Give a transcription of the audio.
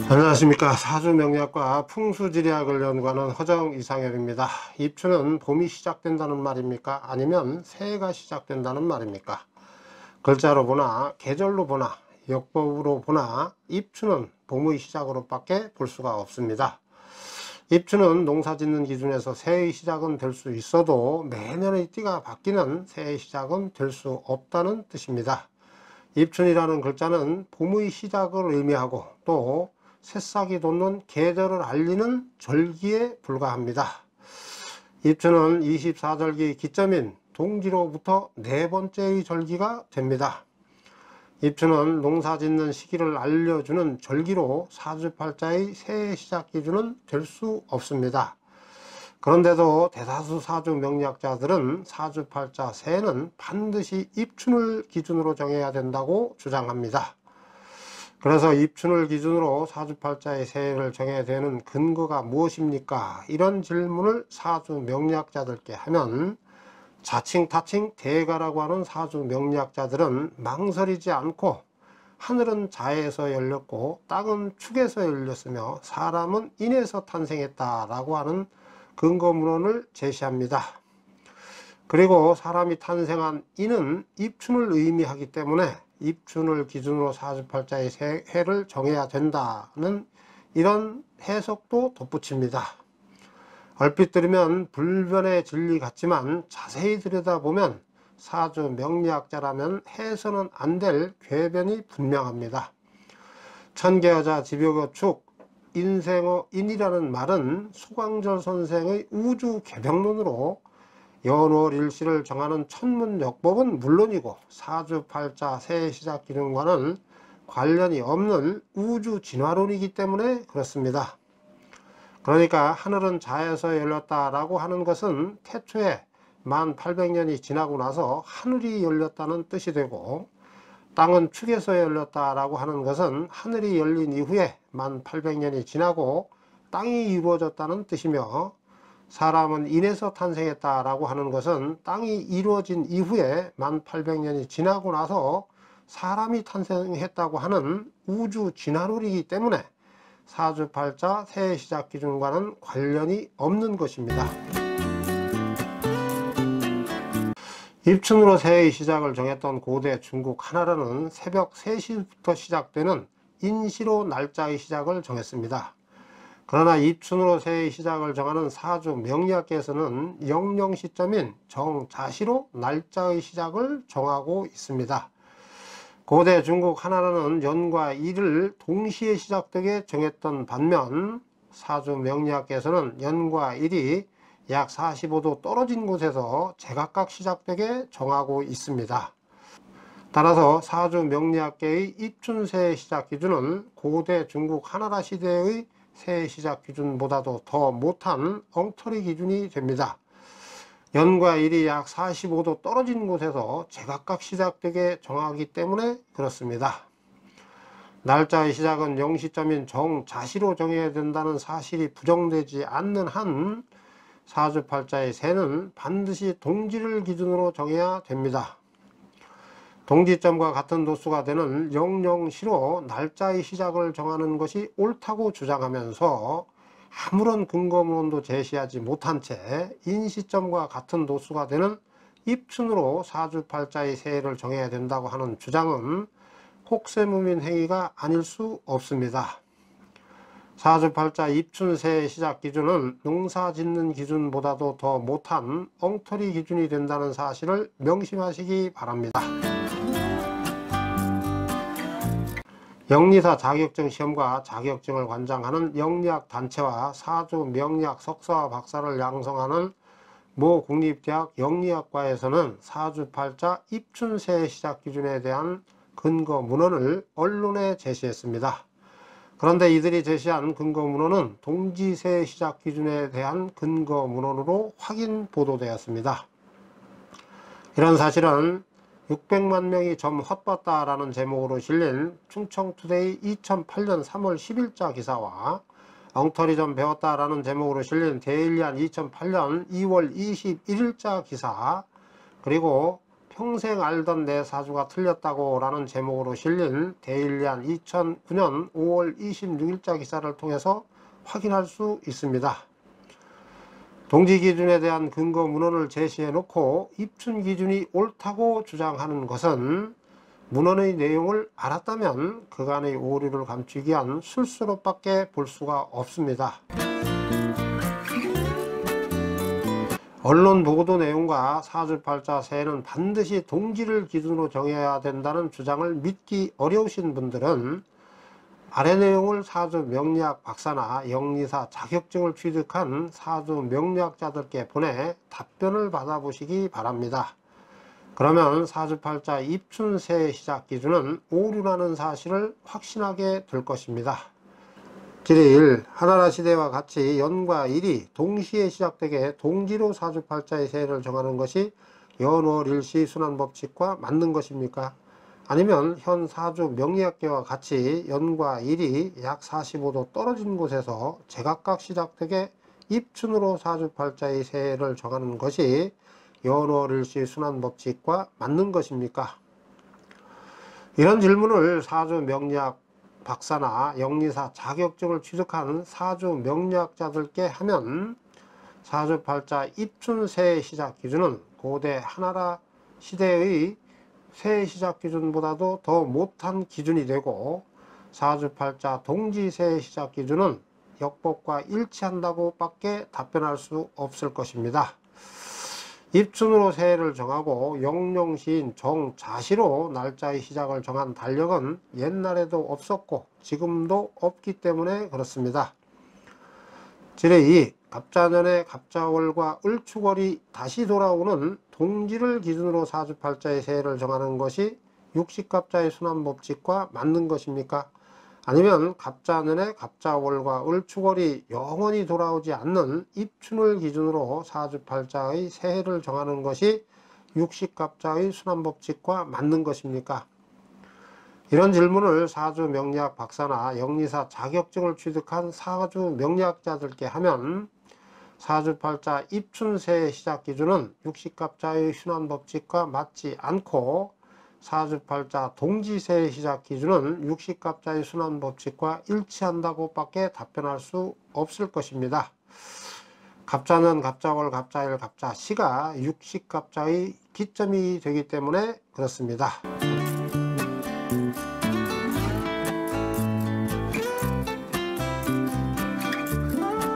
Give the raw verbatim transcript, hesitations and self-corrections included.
안녕하십니까. 사주명리학과 풍수지리학을 연구하는 허정 이상엽입니다. 입춘은 봄이 시작된다는 말입니까? 아니면 새해가 시작된다는 말입니까? 글자로 보나 계절로 보나 역법으로 보나 입춘은 봄의 시작으로 밖에 볼 수가 없습니다. 입춘은 농사 짓는 기준에서 새해의 시작은 될 수 있어도 매년의 띠가 바뀌는 새해의 시작은 될 수 없다는 뜻입니다. 입춘이라는 글자는 봄의 시작을 의미하고 또 새싹이 돋는 계절을 알리는 절기에 불과합니다. 입춘은 이십사 절기 기점인 동지로부터 네 번째의 절기가 됩니다. 입춘은 농사 짓는 시기를 알려주는 절기로 사주팔자의 새해 시작 기준은 될 수 없습니다. 그런데도 대다수 사주 명리학자들은 사주팔자 새해는 반드시 입춘을 기준으로 정해야 된다고 주장합니다. 그래서 입춘을 기준으로 사주팔자의 새해를 정해야 되는 근거가 무엇입니까? 이런 질문을 사주 명리학자들께 하면 자칭 타칭 대가라고 하는 사주 명리학자들은 망설이지 않고 하늘은 자에서 열렸고 땅은 축에서 열렸으며 사람은 인에서 탄생했다라고 하는 근거문헌을 제시합니다. 그리고 사람이 탄생한 인은 입춘을 의미하기 때문에 입춘을 기준으로 사주팔자의 해를 정해야 된다는 이런 해석도 덧붙입니다. 얼핏 들으면 불변의 진리 같지만 자세히 들여다보면 사주 명리학자라면 해서는 안 될 궤변이 분명합니다. 천계여자 집여교축 인생어 인이라는 말은 소광절 선생의 우주 개병론으로 연월일시를 정하는 천문역법은 물론이고 사주팔자 새해 시작 기준과는 관련이 없는 우주 진화론이기 때문에 그렇습니다. 그러니까 하늘은 자에서 열렸다라고 하는 것은 태초에 만 팔백 년이 지나고 나서 하늘이 열렸다는 뜻이 되고, 땅은 축에서 열렸다라고 하는 것은 하늘이 열린 이후에 만 팔백 년이 지나고 땅이 이루어졌다는 뜻이며, 사람은 인에서 탄생했다라고 하는 것은 땅이 이루어진 이후에 만 팔백 년이 지나고 나서 사람이 탄생했다고 하는 우주 진화론이기 때문에 사주팔자 새해 시작 기준과는 관련이 없는 것입니다. 입춘으로 새해의 시작을 정했던 고대 중국 한나라는 새벽 세 시부터 시작되는 인시로 날짜의 시작을 정했습니다. 그러나 입춘으로 새해의 시작을 정하는 사주 명리학계에서는 영영 시점인 정자시로 날짜의 시작을 정하고 있습니다. 고대 중국 한나라는 연과 일을 동시에 시작되게 정했던 반면 사주 명리학계에서는 연과 일이 약 사십오 도 떨어진 곳에서 제각각 시작되게 정하고 있습니다. 따라서 사주 명리학계의 입춘새해 시작 기준은 고대 중국 한나라 시대의 새해 시작 기준보다도 더 못한 엉터리 기준이 됩니다. 연과 일이 약 사십오 도 떨어진 곳에서 제각각 시작되게 정하기 때문에 그렇습니다. 날짜의 시작은 영시점인 정자시로 정해야 된다는 사실이 부정되지 않는 한 사주팔자의 새는 반드시 동지를 기준으로 정해야 됩니다. 동지점과 같은 도수가 되는 영영시로 날짜의 시작을 정하는 것이 옳다고 주장하면서 아무런 근거문헌도 제시하지 못한 채 인시점과 같은 도수가 되는 입춘으로 사주팔자의 새해를 정해야 된다고 하는 주장은 혹세무민 행위가 아닐 수 없습니다. 사주팔자 입춘새해 시작 기준은 농사 짓는 기준보다도 더 못한 엉터리 기준이 된다는 사실을 명심하시기 바랍니다. 영리사 자격증 시험과 자격증을 관장하는 영리학 단체와 사주 명리학 석사와 박사를 양성하는 모 국립대학 영리학과에서는 사주팔자 입춘새해 시작 기준에 대한 근거 문헌을 언론에 제시했습니다. 그런데 이들이 제시한 근거 문헌은 동지새해 시작 기준에 대한 근거 문헌으로 확인 보도되었습니다. 이런 사실은 육백만 명이 점 헛봤다라는 제목으로 실린 충청투데이 이천팔 년 삼월 십 일자 기사와 엉터리 좀 배웠다라는 제목으로 실린 데일리안 이천팔 년 이월 이십일 일자 기사, 그리고 평생 알던 내 사주가 틀렸다고 라는 제목으로 실린 데일리안 이천구 년 오월 이십육일자 기사를 통해서 확인할 수 있습니다. 동지 기준에 대한 근거 문헌을 제시해 놓고 입춘 기준이 옳다고 주장하는 것은 문헌의 내용을 알았다면 그간의 오류를 감추기 위한 술수로밖에 볼 수가 없습니다. 언론 보도 내용과 사주팔자 새해는 반드시 동지를 기준으로 정해야 된다는 주장을 믿기 어려우신 분들은 아래 내용을 사주 명리학 박사나 영리사 자격증을 취득한 사주 명리학자들께 보내 답변을 받아보시기 바랍니다. 그러면 사주팔자 입춘 새해 시작 기준은 오류라는 사실을 확신하게 될 것입니다. 일. 하나라 시대와 같이 연과 일이 동시에 시작되게 동지로 사주팔자의 새해를 정하는 것이 연월일시 순환법칙과 맞는 것입니까? 아니면 현 사주 명리학계와 같이 연과 일이 약 사십오 도 떨어진 곳에서 제각각 시작되게 입춘으로 사주팔자의 새해를 정하는 것이 연월일시 순환법칙과 맞는 것입니까? 이런 질문을 사주 명리학 박사나 영리사 자격증을 취득한 사주 명리학자들께 하면 사주팔자 입춘 새해 시작 기준은 고대 하나라 시대의 새해 시작 기준보다도 더 못한 기준이 되고 사주팔자 동지 새해 시작 기준은 역법과 일치한다고 밖에 답변할 수 없을 것입니다. 입춘으로 새해를 정하고 영령시인 정자시로 날짜의 시작을 정한 달력은 옛날에도 없었고 지금도 없기 때문에 그렇습니다. 이. 갑자년에 갑자월과 을축월이 다시 돌아오는 동지를 기준으로 사주팔자의 새해를 정하는 것이 육십갑자의 순환법칙과 맞는 것입니까? 아니면 갑자년에 갑자월과 을축월이 영원히 돌아오지 않는 입춘을 기준으로 사주팔자의 새해를 정하는 것이 육십갑자의 순환법칙과 맞는 것입니까? 이런 질문을 사주 명리학 박사나 영리사 자격증을 취득한 사주 명리학자들께 하면 사주팔자 입춘 새해 시작 기준은 육십갑자의 순환법칙과 맞지 않고 사주팔자 동지새해 시작 기준은 육십갑자의 순환법칙과 일치한다고 밖에 답변할 수 없을 것입니다. 갑자년, 갑자월, 갑자일, 갑자시가 육십갑자의 기점이 되기 때문에 그렇습니다.